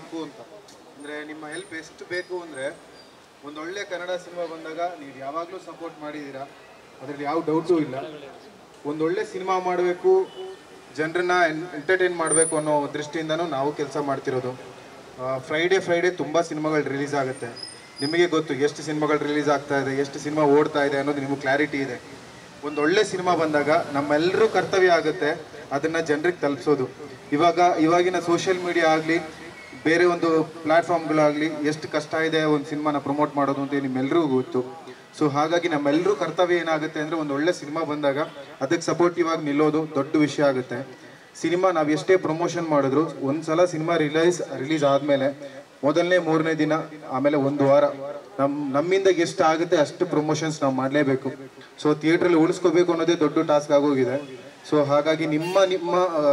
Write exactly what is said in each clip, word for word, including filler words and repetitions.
ಮಾಡಬೇಕು ಅಂತ. ಅಂದರೆ ನಿಮ್ಮ ಹೆಲ್ಪ್ ಎಷ್ಟು ಬೇಕು ಅಂದರೆ, ಒಂದೊಳ್ಳೆ ಕನ್ನಡ ಸಿನಿಮಾ ಬಂದಾಗ ನೀವು ಯಾವಾಗಲೂ ಸಪೋರ್ಟ್ ಮಾಡಿದ್ದೀರಾ, ಅದರಲ್ಲಿ ಯಾವ ಡೌಟೂ ಇಲ್ಲ. ಒಂದೊಳ್ಳೆ ಸಿನಿಮಾ ಮಾಡಬೇಕು, ಜನರನ್ನ ಎಂಟರ್ಟೈನ್ ಮಾಡಬೇಕು ಅನ್ನೋ ದೃಷ್ಟಿಯಿಂದನೂ ನಾವು ಕೆಲಸ ಮಾಡ್ತಿರೋದು. ಫ್ರೈಡೇ ಫ್ರೈಡೇ ತುಂಬ ಸಿನಿಮಾಗಳು ರಿಲೀಸ್ ಆಗುತ್ತೆ. ನಿಮಗೆ ಗೊತ್ತು ಎಷ್ಟು ಸಿನಿಮಾಗಳು ರಿಲೀಸ್ ಆಗ್ತಾ ಇದೆ, ಎಷ್ಟು ಸಿನಿಮಾ ಓಡ್ತಾ ಇದೆ ಅನ್ನೋದು ನಿಮಗೆ ಕ್ಲಾರಿಟಿ ಇದೆ. ಒಂದೊಳ್ಳೆ ಸಿನಿಮಾ ಬಂದಾಗ ನಮ್ಮೆಲ್ಲರೂ ಕರ್ತವ್ಯ ಆಗುತ್ತೆ ಅದನ್ನು ಜನರಿಗೆ ತಲುಪಿಸೋದು. ಇವಾಗ ಇವಾಗಿನ ಸೋಷಿಯಲ್ ಮೀಡಿಯಾ ಆಗಲಿ, ಬೇರೆ ಒಂದು ಪ್ಲ್ಯಾಟ್ಫಾರ್ಮ್ಗಳಾಗಲಿ ಎಷ್ಟು ಕಷ್ಟ ಇದೆ ಒಂದು ಸಿನಿಮಾನ ಪ್ರಮೋಟ್ ಮಾಡೋದು ಅಂತ ನಿಮ್ಮೆಲ್ಲರಿಗೂ ಗೊತ್ತು. ಸೊ ಹಾಗಾಗಿ ನಮ್ಮೆಲ್ಲರೂ ಕರ್ತವ್ಯ ಏನಾಗುತ್ತೆ ಅಂದರೆ, ಒಂದು ಒಳ್ಳೆ ಸಿನಿಮಾ ಬಂದಾಗ ಅದಕ್ಕೆ ಸಪೋರ್ಟಿವ್ ಆಗಿ ನಿಲ್ಲೋದು ದೊಡ್ಡ ವಿಷಯ ಆಗುತ್ತೆ. ಸಿನಿಮಾ ನಾವು ಎಷ್ಟೇ ಪ್ರಮೋಷನ್ ಮಾಡಿದ್ರು, ಒಂದು ಸಲ ಸಿನಿಮಾ ರಿಲೀಸ್ ರಿಲೀಸ್ ಆದಮೇಲೆ ಮೊದಲನೇ ಮೂರನೇ ದಿನ ಆಮೇಲೆ ಒಂದು ವಾರ ನಮ್ಮ ನಮ್ಮಿಂದ ಎಷ್ಟು ಆಗುತ್ತೆ ಅಷ್ಟು ಪ್ರಮೋಷನ್ಸ್ ನಾವು ಮಾಡಲೇಬೇಕು. ಸೊ ಥಿಯೇಟ್ರಲ್ಲಿ ಉಳಿಸ್ಕೋಬೇಕು ಅನ್ನೋದೇ ದೊಡ್ಡ ಟಾಸ್ಕ್ ಆಗೋಗಿದೆ. ಸೊ ಹಾಗಾಗಿ ನಿಮ್ಮ ನಿಮ್ಮ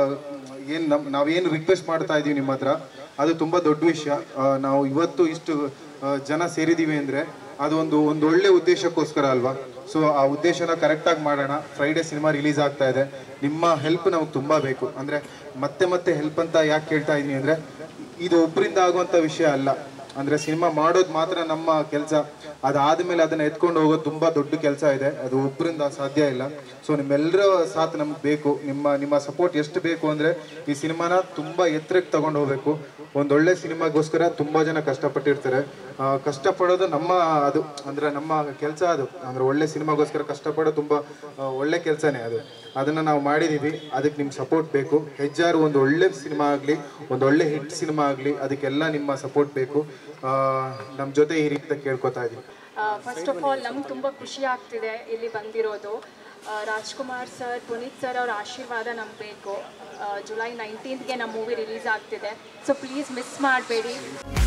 ಏನು ನಮ್ಮ ನಾವೇನು ರಿಕ್ವೆಸ್ಟ್ ಮಾಡ್ತಾ ಇದ್ದೀವಿ ನಿಮ್ಮ ಹತ್ರ, ಅದು ತುಂಬ ದೊಡ್ಡ ವಿಷಯ. ನಾವು ಇವತ್ತು ಇಷ್ಟು ಜನ ಸೇರಿದ್ದೀವಿ ಅಂದರೆ ಅದು ಒಂದು ಒಂದು ಒಳ್ಳೆ ಉದ್ದೇಶಕ್ಕೋಸ್ಕರ ಅಲ್ವಾ. ಸೊ ಆ ಉದ್ದೇಶನ ಕರೆಕ್ಟಾಗಿ ಮಾಡೋಣ. ಫ್ರೈಡೇ ಸಿನಿಮಾ ರಿಲೀಸ್ ಆಗ್ತಾ ಇದೆ, ನಿಮ್ಮ ಹೆಲ್ಪ್ ನಮಗೆ ತುಂಬ ಬೇಕು. ಅಂದರೆ ಮತ್ತೆ ಮತ್ತೆ ಹೆಲ್ಪ್ ಅಂತ ಯಾಕೆ ಕೇಳ್ತಾ ಇದ್ದೀನಿ ಅಂದರೆ, ಇದು ಒಬ್ಬರಿಂದ ಆಗುವಂಥ ವಿಷಯ ಅಲ್ಲ. ಅಂದರೆ ಸಿನಿಮಾ ಮಾಡೋದು ಮಾತ್ರ ನಮ್ಮ ಕೆಲಸ, ಅದಾದಮೇಲೆ ಅದನ್ನು ಎತ್ಕೊಂಡು ಹೋಗೋದು ತುಂಬ ದೊಡ್ಡ ಕೆಲಸ ಇದೆ, ಅದು ಒಬ್ಬರಿಂದ ಸಾಧ್ಯ ಇಲ್ಲ. ಸೊ ನಿಮ್ಮೆಲ್ಲರ ಸಾಥ್ ನಮ್ಗೆ ಬೇಕು. ನಿಮ್ಮ ನಿಮ್ಮ ಸಪೋರ್ಟ್ ಎಷ್ಟು ಬೇಕು ಅಂದರೆ, ಈ ಸಿನಿಮಾನ ತುಂಬ ಎತ್ತರಕ್ಕೆ ತಗೊಂಡು ಹೋಗಬೇಕು. ಒಂದೊಳ್ಳೆ ಸಿನಿಮಾಗೋಸ್ಕರ ತುಂಬ ಜನ ಕಷ್ಟಪಟ್ಟಿರ್ತಾರೆ. ಕಷ್ಟಪಡೋದು ನಮ್ಮ ಅದು ಅಂದರೆ ನಮ್ಮ ಕೆಲಸ ಅದು. ಅಂದರೆ ಒಳ್ಳೆ ಸಿನಿಮಾಗೋಸ್ಕರ ಕಷ್ಟಪಡೋದು ತುಂಬ ಒಳ್ಳೆ ಕೆಲಸನೇ ಅದು. ಅದನ್ನು ನಾವು ಮಾಡಿದ್ದೀವಿ, ಅದಕ್ಕೆ ನಿಮ್ಮ ಸಪೋರ್ಟ್ ಬೇಕು. ಹೆಜ್ಜಾರು ಒಂದು ಒಳ್ಳೆ ಸಿನಿಮಾ ಆಗಲಿ, ಒಂದು ಒಳ್ಳೆ ಹಿಟ್ ಸಿನಿಮಾ ಆಗಲಿ, ಅದಕ್ಕೆಲ್ಲ ನಿಮ್ಮ ಸಪೋರ್ಟ್ ಬೇಕು. ನಮ್ಮ ಜೊತೆ ಈ ರೀತಿ ಕೇಳ್ಕೊತಾ ಇದ್ದೀವಿ. ಫಸ್ಟ್ ಆಫ್ ಆಲ್ ನಮ್ಗೆ ತುಂಬ ಖುಷಿ ಆಗ್ತಿದೆ ಇಲ್ಲಿ ಬಂದಿರೋದು. ರಾಜ್ಕುಮಾರ್ ಸರ್, ಪುನೀತ್ ಸರ್ ಅವ್ರ ಆಶೀರ್ವಾದ ನಮ್ಗೆ ಬೇಕು. ಜುಲೈ ನೈನ್ಟೀನ್ತ್ಗೆ ನಮ್ಮ ಮೂವಿ ರಿಲೀಸ್ ಆಗ್ತಿದೆ. ಸೊ ಪ್ಲೀಸ್ ಮಿಸ್ ಮಾಡಬೇಡಿ.